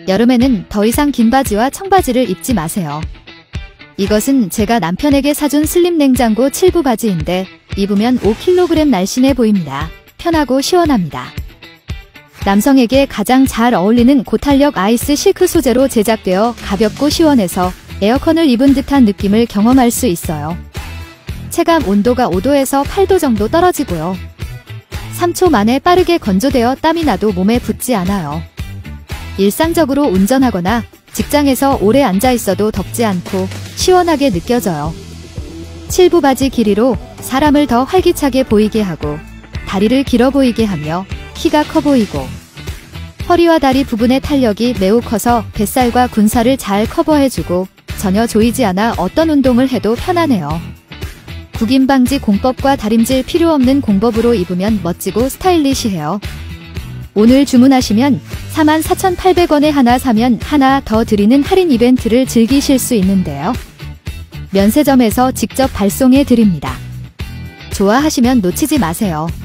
여름에는 더 이상 긴 바지와 청바지를 입지 마세요. 이것은 제가 남편에게 사준 슬림 냉장고 7부 바지인데 입으면 5kg 날씬해 보입니다. 편하고 시원합니다. 남성에게 가장 잘 어울리는 고탄력 아이스 실크 소재로 제작되어 가볍고 시원해서 에어컨을 입은 듯한 느낌을 경험할 수 있어요. 체감 온도가 5도에서 8도 정도 떨어지고요. 3초 만에 빠르게 건조되어 땀이 나도 몸에 붙지 않아요. 일상적으로 운전하거나 직장에서 오래 앉아 있어도 덥지 않고 시원하게 느껴져요. 7부 바지 길이로 사람을 더 활기차게 보이게 하고 다리를 길어 보이게 하며 키가 커 보이고 허리와 다리 부분의 탄력이 매우 커서 뱃살과 군살을 잘 커버해주고 전혀 조이지 않아 어떤 운동을 해도 편하네요. 구김 방지 공법과 다림질 필요 없는 공법으로 입으면 멋지고 스타일리시해요. 오늘 주문하시면 44,800원에 하나 사면 하나 더 드리는 할인 이벤트를 즐기실 수 있는데요. 면세점에서 직접 발송해 드립니다. 좋아하시면 놓치지 마세요.